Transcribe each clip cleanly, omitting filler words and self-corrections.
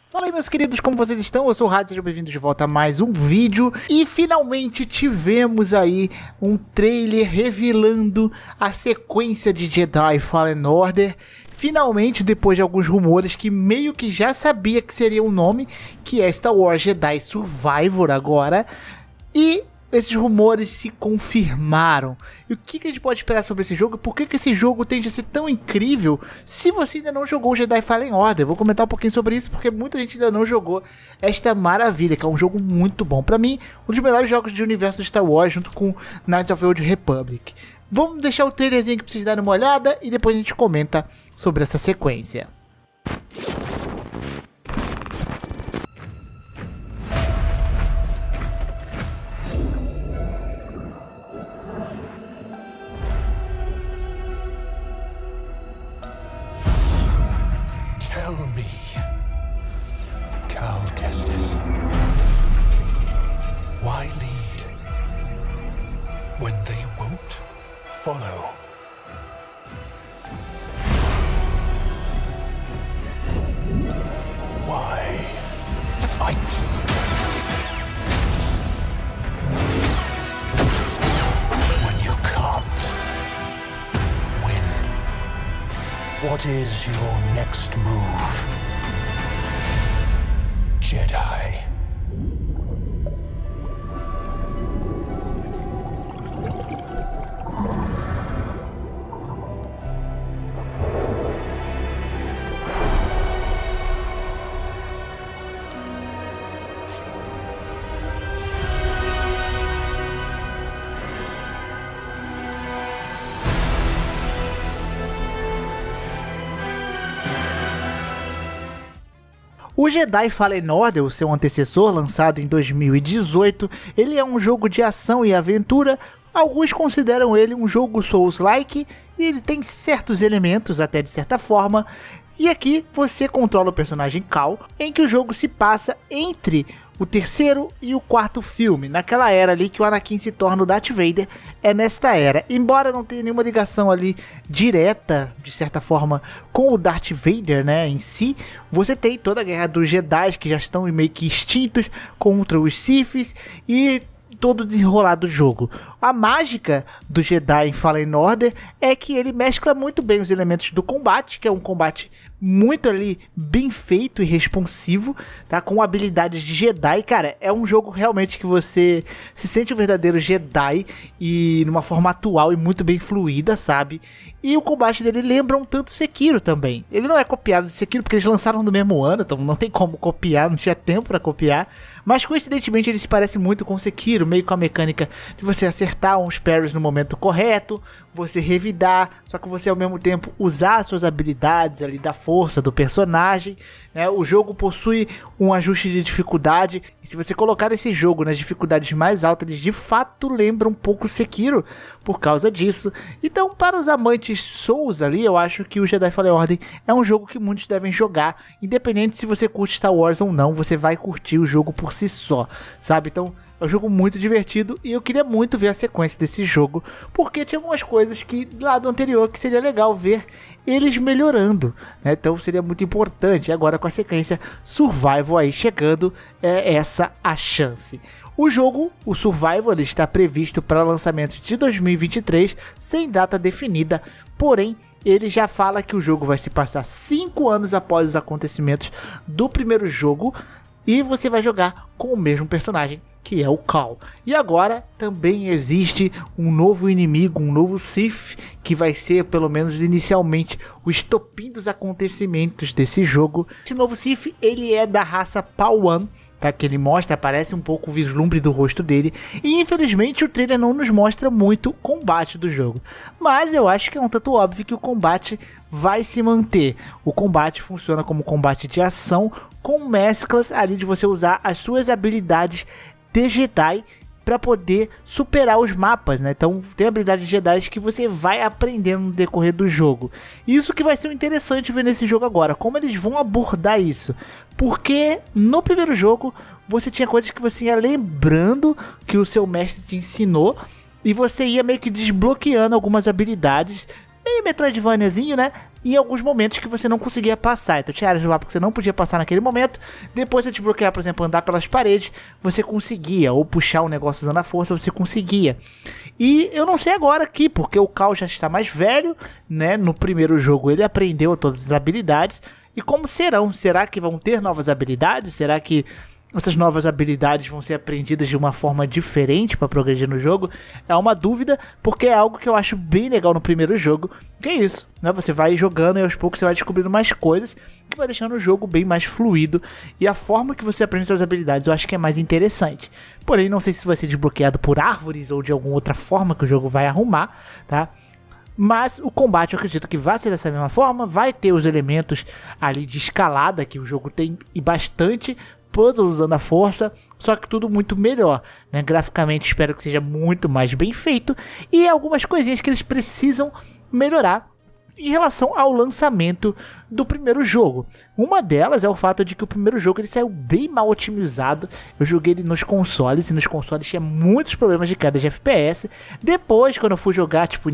Fala aí, meus queridos, como vocês estão? Eu sou o Hades, sejam bem-vindos de volta a mais um vídeo. E finalmente tivemos aí um trailer revelando a sequência de Jedi Fallen Order. Finalmente, depois de alguns rumores que meio que já sabia que seria o nome, que é Star Wars Jedi Survivor agora. E esses rumores se confirmaram. E o que a gente pode esperar sobre esse jogo? Por que esse jogo tende a ser tão incrível se você ainda não jogou o Jedi Fallen Order? Eu vou comentar um pouquinho sobre isso porque muita gente ainda não jogou esta maravilha, que é um jogo muito bom. Pra mim, um dos melhores jogos de universo de Star Wars, junto com Knights of the Old Republic. Vamos deixar o trailerzinho aqui pra vocês darem uma olhada e depois a gente comenta sobre essa sequência. Tell me, Cal Kestis, why lead when they won't follow? Why fight when you can't win? What is your next move, Jedi? O Jedi Fallen Order, o seu antecessor, lançado em 2018, ele é um jogo de ação e aventura. Alguns consideram ele um jogo Souls-like, e ele tem certos elementos, até de certa forma. E aqui você controla o personagem Cal, em que o jogo se passa entre o terceiro e o quarto filme, naquela era ali que o Anakin se torna o Darth Vader, é nesta era. Embora não tenha nenhuma ligação ali direta, de certa forma, com o Darth Vader, né, em si, você tem toda a guerra dos Jedi que já estão meio que extintos contra os Siths e todo o desenrolar do jogo. A mágica do Jedi Fallen Order é que ele mescla muito bem os elementos do combate, que é um combate muito ali bem feito e responsivo, tá? Com habilidades de Jedi. Cara, é um jogo realmente que você se sente um verdadeiro Jedi e numa forma atual e muito bem fluida, sabe? E o combate dele lembra um tanto Sekiro também. Ele não é copiado de Sekiro porque eles lançaram no mesmo ano, então não tem como copiar, não tinha tempo pra copiar. Mas coincidentemente ele se parece muito com Sekiro, meio com a mecânica de você acertar uns parries no momento correto, você revidar, só que você ao mesmo tempo usar as suas habilidades ali da força do personagem, né? O jogo possui um ajuste de dificuldade, e se você colocar esse jogo nas dificuldades mais altas, eles de fato lembram um pouco Sekiro por causa disso. Então, para os amantes Souls ali, eu acho que o Jedi Fallen Order é um jogo que muitos devem jogar, independente se você curte Star Wars ou não, você vai curtir o jogo por si só, sabe? Então, é um jogo muito divertido e eu queria muito ver a sequência desse jogo, porque tinha algumas coisas que lá do anterior que seria legal ver eles melhorando, né? Então seria muito importante. E agora com a sequência Survival aí chegando, é essa a chance. O jogo, o Survival, ele está previsto para lançamento de 2023, sem data definida, porém ele já fala que o jogo vai se passar 5 anos após os acontecimentos do primeiro jogo, e você vai jogar com o mesmo personagem, que é o Cal. E agora também existe um novo inimigo, um novo Sith, que vai ser, pelo menos inicialmente, o estopim dos acontecimentos desse jogo. Esse novo Sith, ele é da raça Pau'an, tá? Que ele mostra, aparece um pouco o vislumbre do rosto dele. E infelizmente o trailer não nos mostra muito o combate do jogo. Mas eu acho que é um tanto óbvio que o combate vai se manter. O combate funciona como combate de ação, com mesclas ali de você usar as suas habilidades de Jedi para poder superar os mapas, né? Então tem habilidades de Jedi que você vai aprendendo no decorrer do jogo. Isso que vai ser interessante ver nesse jogo agora, como eles vão abordar isso. Porque no primeiro jogo você tinha coisas que você ia lembrando que o seu mestre te ensinou e você ia meio que desbloqueando algumas habilidades, meio Metroidvaniazinho, né? e em alguns momentos que você não conseguia passar. Então tinha áreas do mapa que você não podia passar naquele momento. Depois de desbloquear, por exemplo, andar pelas paredes, você conseguia, ou puxar um negócio usando a força, você conseguia. E eu não sei agora aqui, porque o Cal já está mais velho, né? No primeiro jogo ele aprendeu todas as habilidades. E como serão? Será que vão ter novas habilidades? Será que essas novas habilidades vão ser aprendidas de uma forma diferente para progredir no jogo? É uma dúvida, porque é algo que eu acho bem legal no primeiro jogo, que é isso, né? Você vai jogando e aos poucos você vai descobrindo mais coisas, que vai deixando o jogo bem mais fluido, e a forma que você aprende essas habilidades eu acho que é mais interessante. Porém, não sei se vai ser desbloqueado por árvores ou de alguma outra forma que o jogo vai arrumar, tá? Mas o combate eu acredito que vai ser dessa mesma forma, vai ter os elementos ali de escalada que o jogo tem e bastante, puzzles usando a força, só que tudo muito melhor, né? Graficamente espero que seja muito mais bem feito, e algumas coisinhas que eles precisam melhorar em relação ao lançamento do primeiro jogo. Uma delas é o fato de que o primeiro jogo ele saiu bem mal otimizado. Eu joguei ele nos consoles, e nos consoles tinha muitos problemas de queda de FPS. Depois, quando eu fui jogar, tipo em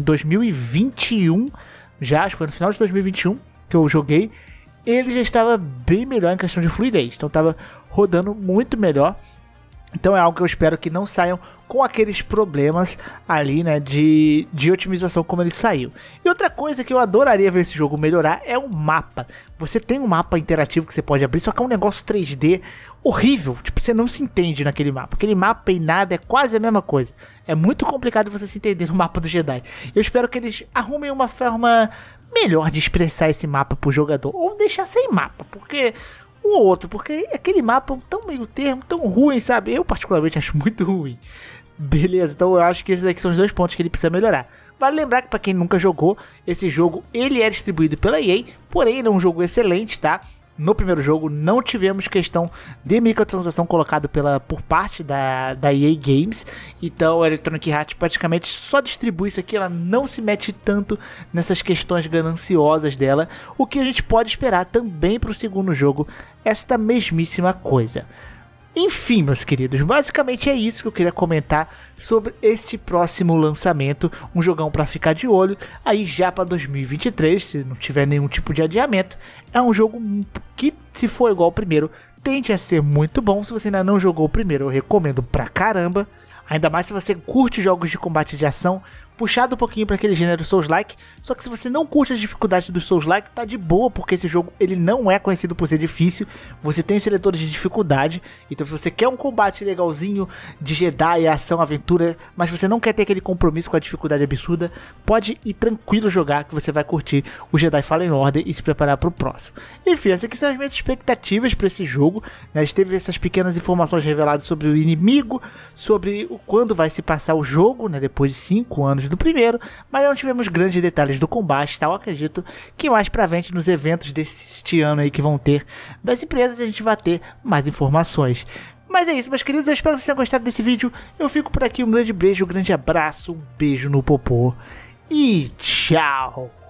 2021, já, acho que foi no final de 2021 que eu joguei, ele já estava bem melhor em questão de fluidez, então estava rodando muito melhor. Então é algo que eu espero que não saiam com aqueles problemas ali, né, de otimização como ele saiu. E outra coisa que eu adoraria ver esse jogo melhorar é o mapa. Você tem um mapa interativo que você pode abrir, só que é um negócio 3D horrível, tipo, você não se entende naquele mapa. Aquele mapa e nada é quase a mesma coisa. É muito complicado você se entender no mapa do Jedi. Eu espero que eles arrumem uma forma melhor de expressar esse mapa pro jogador, ou deixar sem mapa, porque um ou outro, porque aquele mapa é tão meio termo, tão ruim, sabe? Eu particularmente acho muito ruim. Beleza, então eu acho que esses aqui são os dois pontos que ele precisa melhorar. Vale lembrar que para quem nunca jogou, esse jogo ele é distribuído pela EA, porém ele é um jogo excelente, tá? No primeiro jogo não tivemos questão de microtransação colocado por parte da EA Games. Então a Electronic Arts praticamente só distribui isso aqui, ela não se mete tanto nessas questões gananciosas dela. O que a gente pode esperar também para o segundo jogo, esta mesmíssima coisa. Enfim, meus queridos, basicamente é isso que eu queria comentar sobre este próximo lançamento, um jogão para ficar de olho, aí já para 2023, se não tiver nenhum tipo de adiamento. É um jogo que, se for igual ao primeiro, tende a ser muito bom. Se você ainda não jogou o primeiro, eu recomendo pra caramba. Ainda mais se você curte jogos de combate de ação, puxado um pouquinho para aquele gênero Souls-like. Só que se você não curte as dificuldades do Souls-like, tá de boa, porque esse jogo ele não é conhecido por ser difícil. Você tem seletores de dificuldade, então se você quer um combate legalzinho de Jedi, ação, aventura, mas você não quer ter aquele compromisso com a dificuldade absurda, pode ir tranquilo jogar, que você vai curtir o Jedi Fallen Order e se preparar para o próximo. Enfim, essas aqui são as minhas expectativas para esse jogo, né? A gente teve essas pequenas informações reveladas sobre o inimigo, sobre quando vai se passar o jogo, né? Depois de 5 anos do primeiro, mas não tivemos grandes detalhes do combate, tá? Eu acredito que mais pra frente nos eventos deste ano aí que vão ter das empresas a gente vai ter mais informações. Mas é isso, meus queridos, eu espero que vocês tenham gostado desse vídeo. Eu fico por aqui, um grande beijo, um grande abraço, um beijo no popô e tchau!